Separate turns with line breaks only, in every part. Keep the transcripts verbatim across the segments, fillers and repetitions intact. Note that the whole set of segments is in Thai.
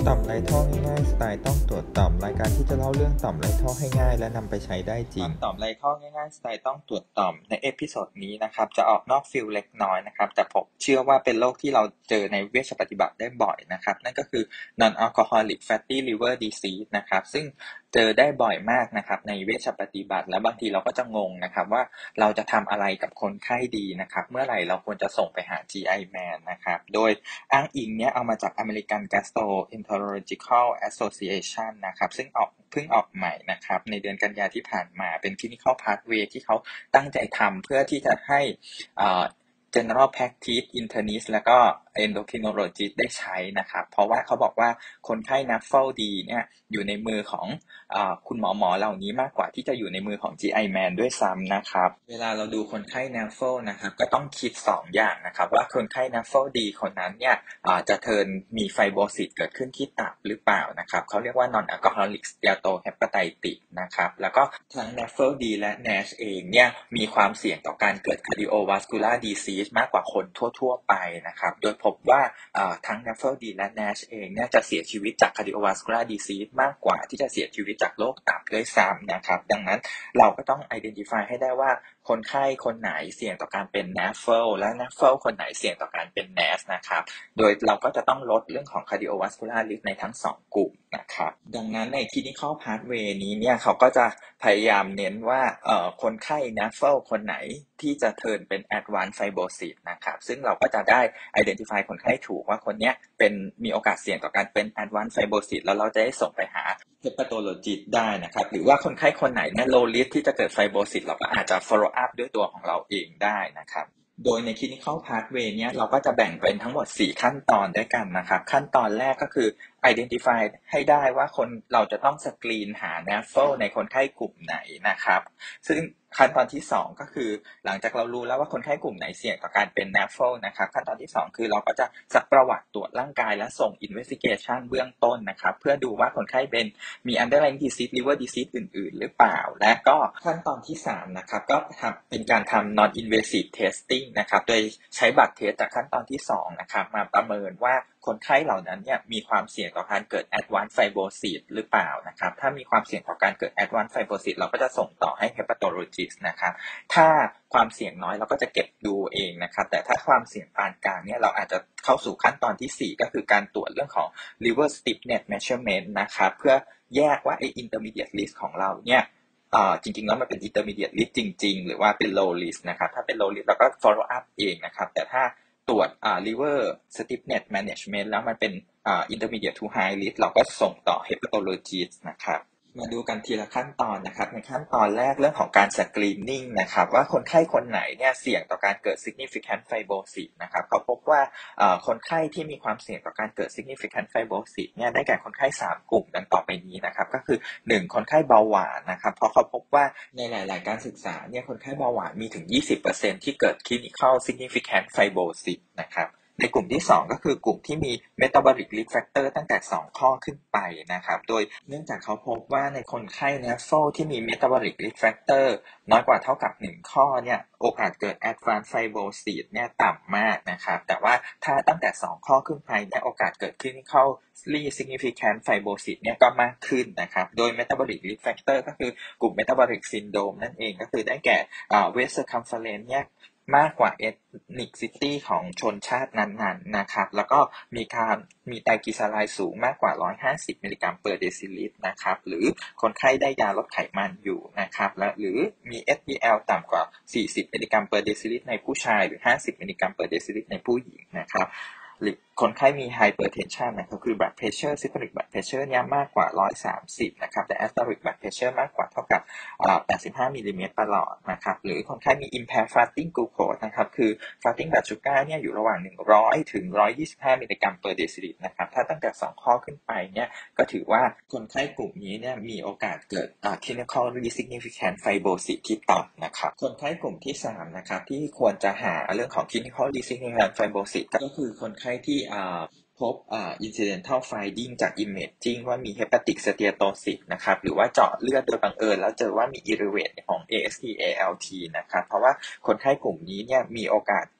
ต่อมไรท่อง่ายๆสไตล์ต้องตรวจต่อมรายการที่จะเล่าเรื่องต่อมไรท่อให้ง่ายและนำไปใช้ได้จริงต่อมไรท่อง่ายๆสไตล์ต้องตรวจต่อมในเอพิโซดนี้นะครับจะออกนอกฟิลเล็กน้อยนะครับแต่ผมเชื่อว่าเป็นโรคที่เราเจอในเวชปฏิบัติได้บ่อยนะครับนั่นก็คือ non-alcoholic fatty liver disease นะครับซึ่งเจอได้บ่อยมากนะครับในเวชปฏิบัติแล้วบางทีเราก็จะงงนะครับว่าเราจะทำอะไรกับคนไข้ดีนะครับเมื่อไหร่เราควรจะส่งไปหา จี ไอ Man นะครับโดยอ้างอิงเนี่ยเอามาจาก American Gastroenterological Association นะครับซึ่งออกเพิ่งออกใหม่นะครับในเดือนกันยายนที่ผ่านมาเป็น Clinical Pathway ที่เขาตั้งใจทำเพื่อที่จะให้อ่า General Practice Internist แล้วก็ Endocrinologist ได้ใช้นะครับเพราะว่าเขาบอกว่าคนไข้ เอ็น เอ แอฟ ดี เนี่ยอยู่ในมือของอ่าคุณหมอหมอเหล่านี้มากกว่าที่จะอยู่ในมือของ จี ไอ Man ด้วยซ้ำนะครับเวลาเราดูคนไข้ เอ็น เอ แอฟ นะครับก็ต้องคิดสองอย่างนะครับว่าคนไข้ เอ็น เอ แอฟ ดี คนนั้นเนี่ยอ่าจะเทิร์นมีไฟโบซิสเกิดขึ้นที่ตับหรือเปล่านะครับเขาเรียกว่า non-alcoholic steatohepatitis นะครับแล้วก็ทั้ง เอ็น เอ แอฟ ดี และ เอ็น เอ เอช เองเนี่ยมีความเสี่ยงต่อการเกิด cardiovascular disease มากกว่าคนทั่วๆไปนะครับโดยพบว่าทั้ง เอ็น เอ แอฟ ดี และ เอ็น เอ เอช เองเนี่ยจะเสียชีวิตจาก cardiovascular disease มากกว่าที่จะเสียชีวิตจากโรคตับด้วยซ้ำนะครับดังนั้นเราก็ต้อง identify ให้ได้ว่าคนไข้คนไหนเสี่ยงต่อการเป็น เอ็น เอ เอฟ และ เอ็น เอ เอฟ คนไหนเสี่ยงต่อการเป็น เอ็น เอ เอช นะครับโดยเราก็จะต้องลดเรื่องของ cardiovascular risk ในทั้งสองกลุ่มนะครับดังนั้นใน clinical pathway นี้เนี่ยเขาก็จะพยายามเน้นว่าเอ่อคนไข้ เอ็น เอ เอฟ คนไหนที่จะเทิร์นเป็น advanced fibrosis นะครับซึ่งเราก็จะได้ identify คนไข้ถูกว่าคนเนี้ยเป็นมีโอกาสเสี่ยงต่อการเป็น advanced fibrosis แล้วเราจะได้ส่งไปหา hepatologist ได้นะครับหรือว่าคนไข้คนไหนเนี่ย low risk ที่จะเกิด fibrosis เราก็อาจจะ follow up ด้วยตัวของเราเองได้นะครับโดยใน clinical pathway เนี่ยเราก็จะแบ่งเป็นทั้งหมดสี่ขั้นตอนด้วยกันนะครับขั้นตอนแรกก็คือ identify ให้ได้ว่าคนเราจะต้องสกรีนหา เอ็น เอ เอฟ ในคนไข้กลุ่มไหนนะครับซึ่งขั้นตอนที่สองก็คือหลังจากเรารู้แล้วว่าคนไข้กลุ่มไหนเสี่ยงต่อการเป็น เอ็น เอ เอฟ นะครับขั้นตอนที่สองคือเราก็จะซักประวัติตรวจร่างกายและส่ง investigation เบื้องต้นนะครับเพื่อดูว่าคนไข้เป็นมี underlying disease liver disease อื่นๆหรือเปล่าและก็ขั้นตอนที่สามนะครับก็ทำเป็นการทำ non invasive testing นะครับโดยใช้บัตรเทสจากขั้นตอนที่สองนะครับมาประเมินว่าคนไข้เหล่านั้นเนี่ยมีความเสี่ยงต่อการเกิด advanced fibrosis หรือเปล่านะครับถ้ามีความเสี่ยงต่อการเกิด advanced fibrosis เราก็จะส่งต่อให้ hepatologist นะครับถ้าความเสี่ยงน้อยเราก็จะเก็บดูเองนะครับแต่ถ้าความเสี่ยงปานกลางเนี่ยเราอาจจะเข้าสู่ขั้นตอนที่สี่ก็คือการตรวจเรื่องของ liver stiffness measurement นะครับเพื่อแยกว่าไอ้ intermediate risk ของเราเนี่ยอ่าจริงๆแล้วมันเป็น intermediate risk จริงๆหรือว่าเป็น low risk นะครับถ้าเป็น low risk เราก็ follow up เองนะครับแต่ถ้าตรวจอ่า liver stiffness management แล้วมันเป็นอ่า intermediate to high risk เราก็ส่งต่อ hepatologist นะครับมาดูกันทีละขั้นตอนนะครับในขั้นตอนแรกเรื่องของการสกรีนนิ่งนะครับว่าคนไข้คนไหนเนี่ยเสี่ยงต่อการเกิด significant fibrosis นะครับเขาพบว่าคนไข้ที่มีความเสี่ยงต่อการเกิด significant fibrosis เนี่ยได้แก่คนไข้สามกลุ่มดังต่อไปนี้นะครับก็คือหนึ่งคนไข้เบาหวานนะครับเพราะเขาพบว่าในหลายๆการศึกษาเนี่ยคนไข้เบาหวานมีถึง ยี่สิบเปอร์เซ็นต์ ที่เกิด clinical significant fibrosis นะครับในกลุ่มที่สองก็คือกลุ่มที่มี metabolic risk factor ตั้งแต่สองข้อขึ้นไปนะครับโดยเนื่องจากเขาพบว่าในคนไข้ เอ็น เอ เอฟ ที่มี metabolic risk factor น้อยกว่าเท่ากับหนึ่งข้อเนี่ยโอกาสเกิด advanced fibrosis เนี่ยต่ำมากนะครับแต่ว่าถ้าตั้งแต่สองข้อขึ้นไปเนี่ยโอกาสเกิด clinically significant fibrosis เนี่ยก็มากขึ้นนะครับโดย metabolic risk factor ก็คือกลุ่ม metabolic syndrome นั่นเองก็คือได้แก่ waist circumference เนี่ยมากกว่า ethnicity ของชนชาตินั้นๆนะครับแล้วก็มีการมีไตรกลีเซอไรด์สูงมากกว่าหนึ่งร้อยห้าสิบมิลลิกรัม per deciliter นะครับหรือคนไข้ได้ยาลดไขมันอยู่นะครับและหรือมี เอช ดี แอล ต่ำกว่าสี่สิบมิลลิกรัม per deciliter ในผู้ชายหรือห้าสิบมิลลิกรัม per deciliter ในผู้หญิงนะครับหรือคนไข้มี hypertension นะครับคือ blood pressure systolic blood pressure เนี่ยมากกว่าหนึ่งร้อยสามสิบนะครับแต่ systolic blood pressure มากกว่าเท่ากับแปดสิบห้ามิลลิเมตรประหลอดนะครับหรือคนไข้มี impaired fasting glucose นะครับคือ fasting blood sugar เนี่ยอยู่ระหว่างหนึ่งร้อยถึงหนึ่งร้อยยี่สิบห้ามิลลิกรัม per deciliter นะครับถ้าตั้งแต่สองข้อขึ้นไปเนี่ยก็ถือว่าคนไข้กลุ่มนี้เนี่ยมีโอกาสเกิด clinically significant fibrosis ที่ต่ำนะครับคนไข้กลุ่มที่สามนะครับที่ควรจะหาเรื่องของ clinically significant fibrosis ก็คือคนไข้ที่พบอ่า incidental finding จาก imaging ว่ามี hepatic steatosis นะครับหรือว่าเจาะเลือดโดยบังเอิญแล้วเจอว่ามี elevate ของ เอ เอส ที เอ แอล ที นะครับเพราะว่าคนไข้กลุ่มนี้เนี่ยมีโอกาส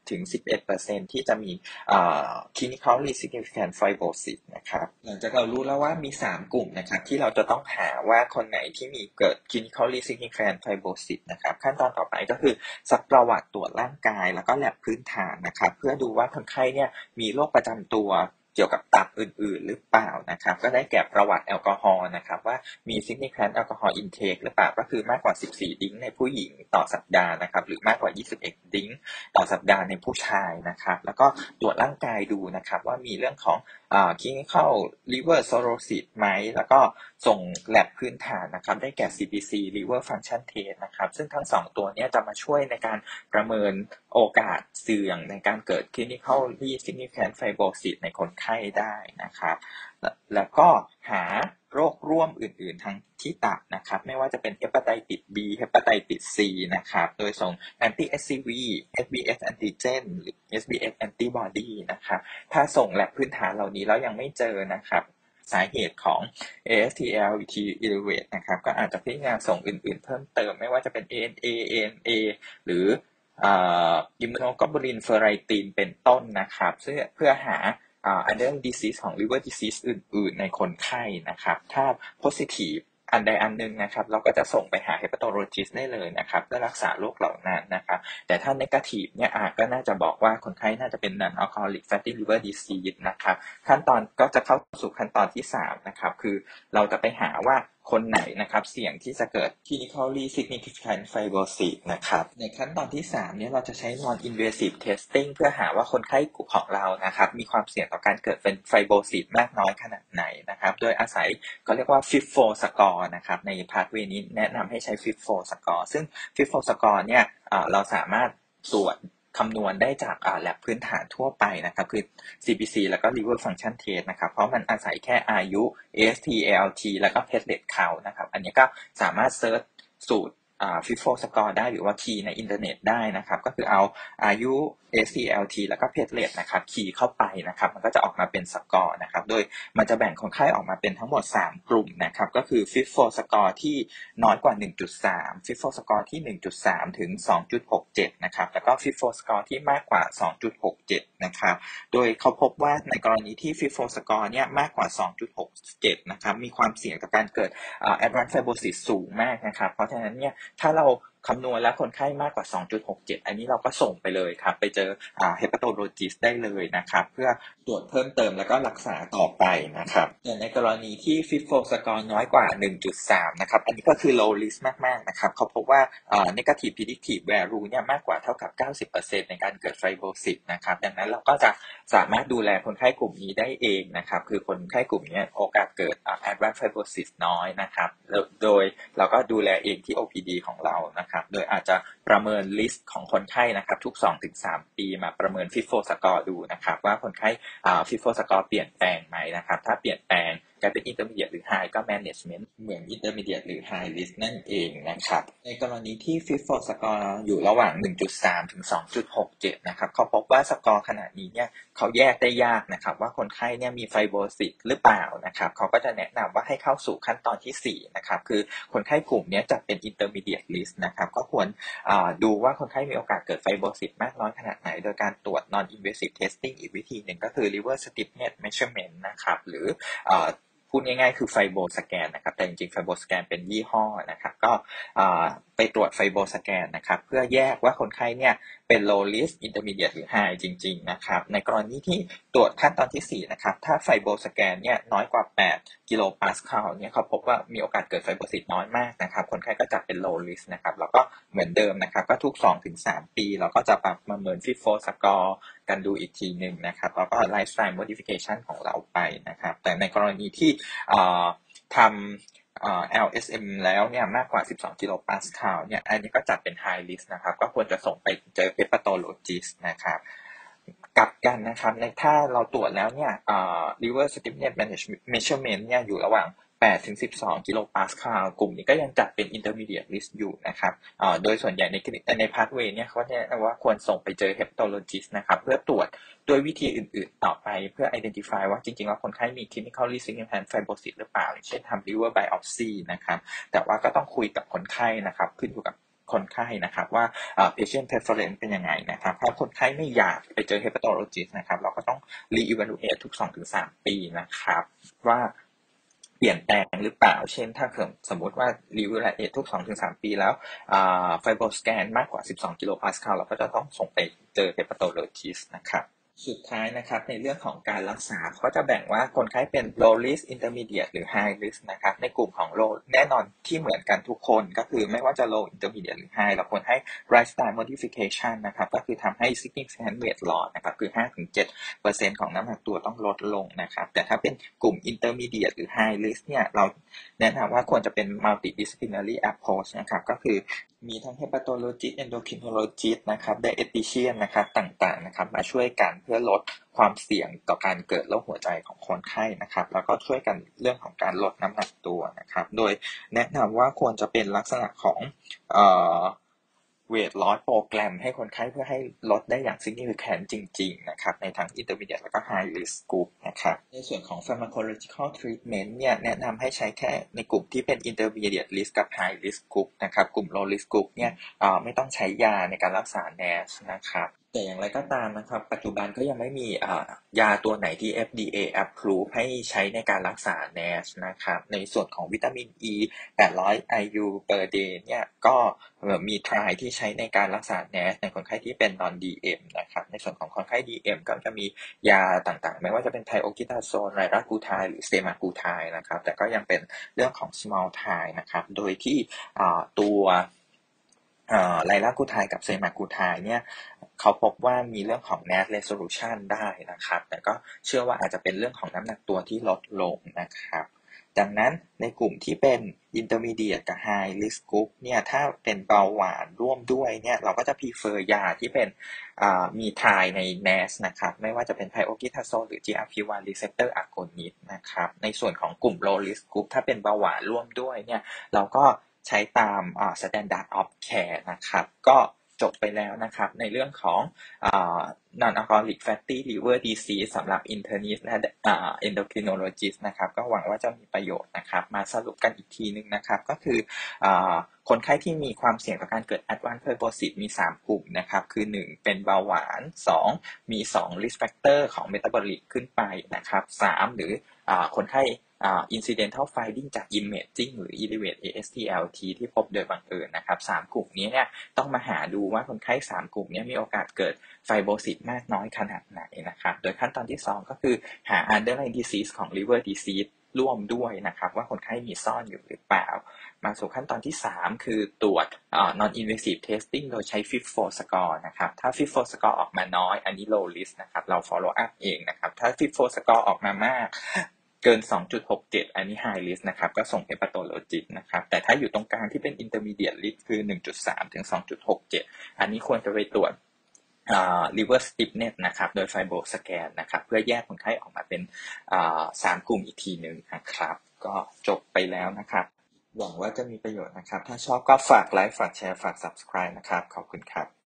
ถึง สิบเอ็ดเปอร์เซ็นต์ ที่จะมีอ่า clinically significant fibrosis นะครับหลังจากเรารู้แล้วว่ามีสามกลุ่มนะครับที่เราจะต้องหาว่าคนไหนที่มีเกิด clinically significant fibrosis นะครับขั้นตอนต่อไปก็คือซักประวัติตรวจร่างกายแล้วก็แลบพื้นฐานนะครับเพื่อดูว่าคนไข้เนี่ยมีโรคประจำตัวเกี่ยวกับตับอื่นๆหรือเปล่านะครับก็ได้แก่ประวัติแอลกอฮอล์นะครับว่ามี significant alcohol intake หรือเปล่าก็คือมากกว่าสิบสี่ดิ้งในผู้หญิงต่อสัปดาห์นะครับหรือมากกว่ายี่สิบเอ็ดดิ้งต่อสัปดาห์ในผู้ชายนะครับแล้วก็ตรวจร่างกายดูนะครับว่ามีเรื่องของอ่า clinical liver cirrhosis ไหมแล้วก็ส่งแลบพื้นฐานนะครับได้แก่ ซี บี ซี liver function test นะครับซึ่งทั้งสองตัวนี้จะมาช่วยในการประเมินโอกาสเสี่ยงในการเกิด clinically significant fibrosis ในคนไข้ได้นะครับแล้วก็หาโรคร่วมอื่นๆทางที่ตับนะครับไม่ว่าจะเป็น hepatitis B hepatitis C นะครับโดยส่ง anti เอช ซี วี เอส บี เอส antigen หรือ เอส บี เอส antibody นะครับถ้าส่งแลบพื้นฐานเหล่านี้แล้วยังไม่เจอนะครับสาเหตุของ เอ เอส ที แอล ที elevate นะครับก็อาจจะพิจารณาส่งอื่นๆเพิ่มเติมไม่ว่าจะเป็น เอ เอ็น เอ เอ เอ็น เอ หรืออ่า immunoglobulin ferritin เป็นต้นนะครับซึ่งเพื่อหาอ่า underlying disease ของ liver disease อื่นๆในคนไข้นะครับถ้า positive อันใดอันหนึ่งนะครับเราก็จะส่งไปหา hepatologist ได้เลยนะครับเพื่อรักษาโรคเหล่านั้นนะครับแต่ถ้า negative เนี่ยอาจก็น่าจะบอกว่าคนไข้น่าจะเป็น non-alcoholic fatty liver disease นะครับขั้นตอนก็จะเข้าสู่ขั้นตอนที่สามนะครับคือเราจะไปหาว่าคนไหนนะครับเสี่ยงที่จะเกิด clinically significant fibrosis นะครับในขั้นตอนที่สามเนี่ยเราจะใช้ non invasive testing เพื่อหาว่าคนไข้กลุ่มของเรานะครับมีความเสี่ยงต่อการเกิดเป็น fibrosis มากน้อยขนาดไหนนะครับโดยอาศัยก็เรียกว่า ฟิฟ โฟ score นะครับใน pathway นี้แนะนำให้ใช้ ฟิฟ โฟ score ซึ่ง ฟิฟ โฟ score เนี่ยเราสามารถตรวจคำนวณได้จากแลบพื้นฐานทั่วไปนะครับคือ ซี บี ซี แล้วก็ liver function test นะครับเพราะมันอาศัยแค่อายุ เอ เอส ที เอ แอล ที แล้วก็ platelet count นะครับอันนี้ก็สามารถเซิร์ชสูตรอ่า ฟิฟ โฟ score ได้หรือว่าคีย์ในอินเทอร์เน็ตได้นะครับก็คือเอาอายุ เอ เอส ที แอล ที แล้วก็ platelet นะครับคีย์เข้าไปนะครับมันก็จะออกมาเป็นสกอร์นะครับโดยมันจะแบ่งคนไข้ออกมาเป็นทั้งหมดสามกลุ่มนะครับก็คือ ฟิฟ โฟ score ที่น้อยกว่า หนึ่งจุดสาม ฟิฟ โฟ score ที่ หนึ่งจุดสาม ถึง สองจุดหกเจ็ด นะครับแล้วก็ ฟิฟ โฟ score ที่มากกว่า สองจุดหกเจ็ด นะครับโดยเขาพบว่าในกรณีที่ ฟิฟ โฟ score เนี่ยมากกว่า สองจุดหกเจ็ด นะครับมีความเสี่ยงต่อการเกิดอ่า advanced fibrosis สูงมากนะครับเพราะฉะนั้นเนี่ยถ้าเราคำนวณแล้วคนไข้มากกว่า สองจุดหกเจ็ด อันนี้เราก็ส่งไปเลยครับไปเจออ่า hepatologist ได้เลยนะครับเพื่อตรวจเพิ่มเติมแล้วก็รักษาต่อไปนะครับแต่ในกรณีที่ ฟิฟ โฟ score น้อยกว่า หนึ่งจุดสาม นะครับอันนี้ก็คือ low risk มากๆนะครับเขาพบว่าอ่า negative predictive value เนี่ยมากกว่าเท่ากับ เก้าสิบเปอร์เซ็นต์ ในการเกิด fibrosis นะครับดังนั้นเราก็จะสามารถดูแลคนไข้กลุ่มนี้ได้เองนะครับคือคนไข้กลุ่มนี้โอกาสเกิด advanced fibrosis น้อยนะครับโดยเราก็ดูแลเองที่ โอ พี ดี ของเรานะครับโดยอาจจะประเมิน list ของคนไข้นะครับทุก สองถึงสาม ปีมาประเมิน ฟิฟ โฟ score ดูนะครับว่าคนไข้อ่า ฟิฟ โฟ score เปลี่ยนแปลงไหมนะครับถ้าเปลี่ยนแปลงกลายเป็น intermediate หรือ high ก็ management เหมือน intermediate หรือ high risk นั่นเองนะครับในกรณีที่ ฟิฟ โฟ score อยู่ระหว่าง หนึ่งจุดสาม ถึง สองจุดหกเจ็ด นะครับเขาพบว่าสกอร์ขนาดนี้เนี่ยเขาแยกได้ยากนะครับว่าคนไข้เนี่ยมีไฟโบซิสหรือเปล่านะครับเขาก็จะแนะนำว่าให้เข้าสู่ขั้นตอนที่สี่นะครับคือคนไข้กลุ่มนี้จะเป็น intermediate risk นะครับก็ควรดูว่าคนไข้มีโอกาสเกิดไฟโบซิสมากน้อยขนาดไหนโดยการตรวจ non invasive testing อีกวิธีหนึ่งก็คือ liver stiffness measurement นะครับหรือพูดง่ายๆคือไฟโบสแกนนะครับแต่จริงๆไฟโบสแกนเป็นยี่ห้อนะครับก็ไปตรวจไฟโบสแกนนะครับเพื่อแยกว่าคนไข้เนี่ยเป็น low risk intermediate หรือ high จริงๆนะครับในกรณีที่ตรวจขั้นตอนที่สี่นะครับถ้าไฟโบสแกนเนี่ยน้อยกว่าแปดกิโลปาสคาลเนี่ยเขาพบว่ามีโอกาสเกิดไฟโบซิสน้อยมากนะครับคนไข้ก็จะเป็น low risk นะครับแล้วก็เหมือนเดิมนะครับก็ทุก สองถึงสาม ปีเราก็จะประเมิน ฟิฟ โฟ score กันดูอีกทีหนึ่งนะครับแล้วก็ lifestyle modification ของเราไปนะครับแต่ในกรณีที่ทำแอล เอส เอ็ม แล้วเนี่ยมากกว่าสิบสองกิโลปาสคาลเนี่ยอันนี้ก็จัดเป็น high risk นะครับก็ควรจะส่งไปเจอ hepatologist นะครับกลับกันนะครับในถ้าเราตรวจแล้วเนี่ย liver stiffness measurement เนี่ยอยู่ระหว่างแปดถึงสิบสองกิโลปาสคาลกลุ่มนี้ก็ยังจัดเป็น intermediate risk อยู่นะครับโดยส่วนใหญ่ในใน pathway เนี่ยเขาแนะนำว่าควรส่งไปเจอ hepatologist นะครับเพื่อตรวจด้วยวิธีอื่นๆต่อไปเพื่อ identify ว่าจริงๆแล้วคนไข้มี clinically significant fibrosis หรือเปล่าเช่นทำ liver biopsy นะครับแต่ว่าก็ต้องคุยกับคนไข้นะครับขึ้นอยู่กับคนไข้นะครับว่า patient preference เป็นยังไงนะครับถ้าคนไข้ไม่อยากไปเจอ hepatologist นะครับเราก็ต้อง re-evaluate ทุก สองถึงสาม ปีนะครับว่าเปลี่ยนแปลงหรือเปล่าเช่นถ้าเกิดสมมุติว่า re-evaluate ทุก สองถึงสาม ปีแล้วไฟโบสแกนมากกว่าสิบสองกิโลพาสคาลเราก็จะต้องส่งไปเจอ hepatologist นะครับสุดท้ายนะครับในเรื่องของการรักษาเขาจะแบ่งว่าคนไข้เป็น low risk intermediate หรือ high risk นะครับในกลุ่มของ low แน่นอนที่เหมือนกันทุกคนก็คือไม่ว่าจะ low intermediate หรือ high เราควรให้ lifestyle modification นะครับก็คือทำให้ significant weight loss นะครับคือ ห้าถึงเจ็ดเปอร์เซ็นต์ ของน้ำหนักตัวต้องลดลงนะครับแต่ถ้าเป็นกลุ่ม intermediate หรือ high risk เนี่ยเราแนะนำว่าควรจะเป็น multidisciplinary approach นะครับก็คือมีทั้ง hepatologist endocrinologist นะครับ dietitian นะครับต่างๆนะครับมาช่วยกันเพื่อลดความเสี่ยงต่อการเกิดโรคหัวใจของคนไข้นะครับแล้วก็ช่วยกันเรื่องของการลดน้ำหนักตัวนะครับโดยแนะนำว่าควรจะเป็นลักษณะของเอ่อ weight loss โปรแกรมให้คนไข้เพื่อให้ลดได้อย่าง significant จริงๆนะครับในทั้ง intermediate แล้วก็ high risk group นะครับในส่วนของ pharmacological treatment เนี่ยแนะนำให้ใช้แค่ในกลุ่มที่เป็น intermediate risk กับ high risk group นะครับกลุ่ม low risk group เนี่ยไม่ต้องใช้ยาในการรักษา แนช นะครับแต่อย่างไรก็ตามนะครับปัจจุบันก็ยังไม่มียาตัวไหนที่ เอฟ ดี เอ approve ให้ใช้ในการรักษา แนช นะครับในส่วนของวิตามิน E แปดร้อย ไอ ยู per day เนี่ยก็มี trial ที่ใช้ในการรักษา แนช ในคนไข้ที่เป็น non ดี เอ็ม นะครับในส่วนของคนไข้ ดี เอ็ม ก็จะมียาต่างๆไม่ว่าจะเป็นไทโอคิตาโซนไลรากูไทด์หรือเซมากูไทด์นะครับแต่ก็ยังเป็นเรื่องของ small time นะครับโดยที่ตัวไลรากูไทด์กับเซมากูไทด์เนี่ยเขาพบว่ามีเรื่องของ แนช resolution ได้นะครับแต่ก็เชื่อว่าอาจจะเป็นเรื่องของน้ำหนักตัวที่ลดลงนะครับดังนั้นในกลุ่มที่เป็น intermediate กับ high risk group เนี่ยถ้าเป็นเบาหวานร่วมด้วยเนี่ยเราก็จะ prefer ยาที่เป็นมีทายใน แนช นะครับไม่ว่าจะเป็นไทโอคิทาโซนหรือ จี อาร์ พี วัน receptor agonist นะครับในส่วนของกลุ่ม low risk group ถ้าเป็นเบาหวานร่วมด้วยเนี่ยเราก็ใช้ตาม standard of care นะครับก็จบไปแล้วนะครับในเรื่องของ non-alcoholic fatty liver disease สำหรับ internist และ endocrinologist นะครับก็หวังว่าจะมีประโยชน์นะครับมาสรุปกันอีกทีนึงนะครับก็คือคนไข้ที่มีความเสี่ยงต่อการเกิด advanced fibrosis มีสามกลุ่มนะครับคือหนึ่งเป็นเบาหวานสองมีสอง risk factor ของ metabolic ขึ้นไปนะครับสามหรือคนไข้incidental finding จาก imaging หรือ elevate เอ เอส ที แอล ที ที่พบโดยบังเอิญนะครับสามกลุ่มนี้เนี่ยต้องมาหาดูว่าคนไข้สามกลุ่มนี้มีโอกาสเกิดไฟโบซิสมากน้อยขนาดไหนนะครับโดยขั้นตอนที่สองก็คือหา underlying disease ของ liver disease ร่วมด้วยนะครับว่าคนไข้มีซ่อนอยู่หรือเปล่ามาสู่ขั้นตอนที่สามคือตรวจ non invasive testing โดยใช้ ฟิฟโฟ score นะครับถ้า ฟิฟโฟ score ออกมาน้อยอันนี้ low risk นะครับเรา follow up เองนะครับถ้า ฟิฟโฟ score ออกมามากเกิน สองจุดหกเจ็ด อันนี้ high risk นะครับก็ส่ง hepatologist นะครับแต่ถ้าอยู่ตรงกลางที่เป็น intermediate risk คือ หนึ่งจุดสาม ถึง สองจุดหกเจ็ด อันนี้ควรจะไปตรวจliver stiffness นะครับโดย Fibro scan นะครับเพื่อแยกคนไข้ออกมาเป็นสามกลุ่มอีกทีนึงนะครับก็จบไปแล้วนะครับหวังว่าจะมีประโยชน์นะครับถ้าชอบก็ฝากไลค์ฝากแชร์ฝาก Subscribe นะครับขอบคุณครับ